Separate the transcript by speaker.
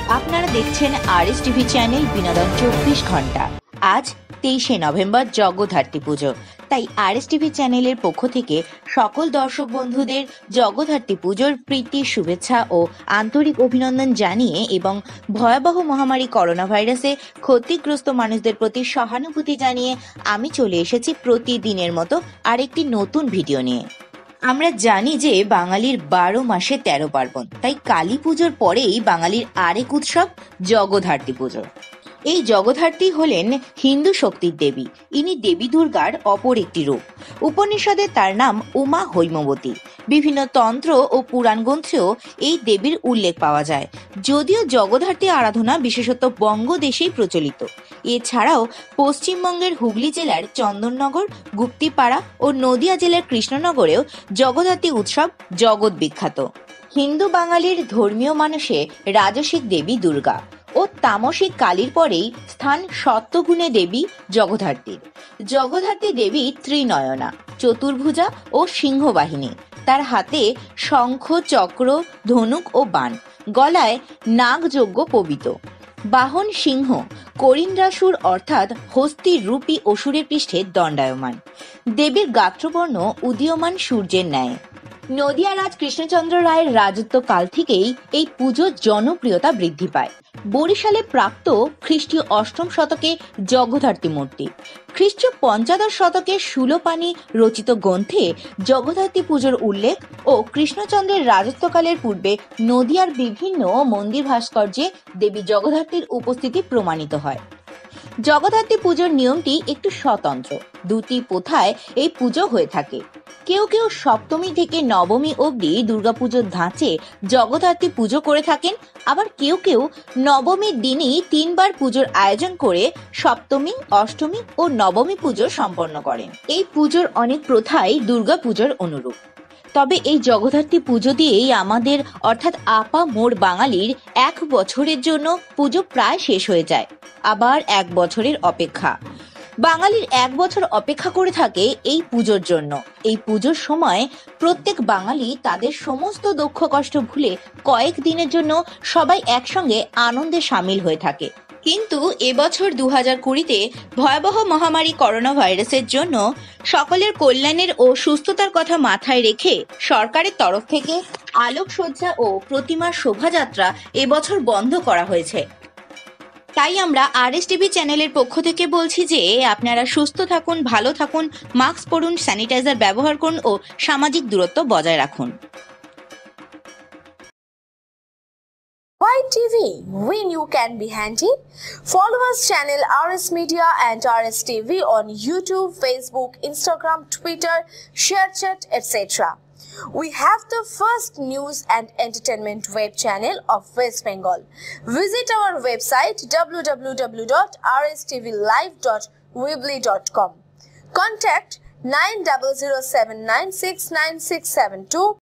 Speaker 1: আপনারা দেখছেন RS TV channel বিনোদন 24 ঘন্টা। আজ 23শে নভেম্বর জগদ্ধাত্রী পুজো। তাই আরএস টিভি চ্যানেলের পক্ষ থেকে সকল দর্শক বন্ধুদের জগদ্ধাত্রী পুজোর প্রীতি শুভেচ্ছা ও আন্তরিক অভিনন্দন জানিয়ে এবং ভয়াবহ মহামারী করোনা ভাইরাসে ক্ষতিগ্রস্ত মানুষদের প্রতি সহানুভূতি জানিয়ে আমি চলে এসেছি প্রতিদিনের মতো আরেকটি নতুন ভিডিও নিয়ে। আমরা জানি যে বাঙালির 12 মাসে 13 পার্বণ, তাই কালী পুজোর পরেই বাঙালির আরেক উৎসব জগদ্ধাত্রী পুজো। এই জগদ্ধাত্রী হলেন হিন্দু শক্তির দেবী। ইনি দেবী দুর্গার অপর একটি রূপ। উপনিষদে তার নাম উমা হৈমবতী। বিভিন্ন তন্ত্র ও পুরাণ গ্রন্থেও এই দেবীর উল্লেখ পাওয়া যায়। যদিও জগদ্ধাত্রী আরাধনা বিশেষত বঙ্গদেশেই প্রচলিত। এছাড়াও পশ্চিমবঙ্গের হুগলি জেলার চন্দননগর, গুপ্তিপাড়া ও নদিয়া জেলার কৃষ্ণনগরেও জগদ্ধাত্রী উৎসব জগৎ বিখ্যাত। হিন্দু বাঙালির ধর্মীয় মানসে রাজসিক দেবী দুর্গা ও তামসিক কালীর পরেই স্থান সত্যগুণে দেবী জগদ্ধাত্রীর। জগদ্ধাত্রী দেবী ত্রিনয়না, চতুর্ভুজা ও সিংহবাহিনী। তার হাতে শঙ্খ, চক্র, ধনুক ও বাণ, গলায় নাগযজ্ঞ পবিত। বাহন সিংহ, করিন্দ্রাসুর অর্থাৎ হস্তির রূপী অসুরের পৃষ্ঠে দণ্ডায়মান। দেবীর গাত্রবর্ণ উদীয়মান সূর্যের ন্যায়। নদিয়া রাজ কৃষ্ণচন্দ্র রায়ের রাজত্ব কাল থেকেই এই পুজোর জনপ্রিয়তা বৃদ্ধি পায়। বরিশালে প্রাপ্ত খ্রিস্টীয় 8ম শতকে জগদ্ধাত্রী মূর্তি। খ্রিস্টীয় 15 শতকে সুলোপানি রচিত গ্রন্থে জগদ্ধাত্রী পুজোর উল্লেখ ও কৃষ্ণচন্দ্রের রাজত্বকালের পূর্বে নদিয়ার বিভিন্ন মন্দির ভাস্কর্যে দেবী জগদ্ধাত্রীর উপস্থিতি প্রমাণিত হয়। জগদ্ধাত্রী পুজোর নিয়মটি একটু স্বতন্ত্র। দুটি প্রথায় এই পুজো হয়ে থাকে। কেউ কেউ সপ্তমী থেকে নবমী অবধি দুর্গাপুজোর ধাঁচে জগদ্ধাত্রী পুজো করে থাকেন, আবার কেউ কেউ নবমীর দিনই 3 বার পুজোর আয়োজন করে সপ্তমী, অষ্টমী ও নবমী পুজো সম্পন্ন করেন। এই পুজোর অনেক প্রথাই দুর্গাপুজোর অনুরূপ। তবে এই জগদ্ধাত্রী পুজো দিয়েই আমাদের অর্থাৎ মোর বাঙালির 1 বছরের জন্য পুজো প্রায় শেষ হয়ে যায়। আবার 1 বছরের অপেক্ষা। বাঙালির 1 বছর অপেক্ষা করে থাকে এই পুজোর জন্য। এই পুজোর সময় প্রত্যেক বাঙালি তাদের সমস্ত দুঃখ কষ্ট ভুলে কয়েক দিনের জন্য সবাই একসঙ্গে আনন্দে সামিল হয়ে থাকে। কিন্তু এবছর 2020-তে ভয়াবহ মহামারী করোনা ভাইরাসের জন্য সকলের কল্যাণের ও সুস্থতার কথা মাথায় রেখে সরকারের তরফ থেকে আলোকসজ্জা ও প্রতিমার শোভাযাত্রা এবছর বন্ধ করা হয়েছে। তাই আমরা আরএস টিভি চ্যানেলের পক্ষ থেকে বলছি যে আপনারা সুস্থ থাকুন, ভালো থাকুন, মাস্ক পরুন, স্যানিটাইজার ব্যবহার করুন ও সামাজিক দূরত্ব বজায় রাখুন।
Speaker 2: Why TV? We knew can be handy. Follow us channel RS Media and RS TV on YouTube, Facebook, Instagram, Twitter, ShareChat, etc. We have the first news and entertainment web channel of West Bengal. Visit our website www.rstvlive.weebly.com. Contact 9007969672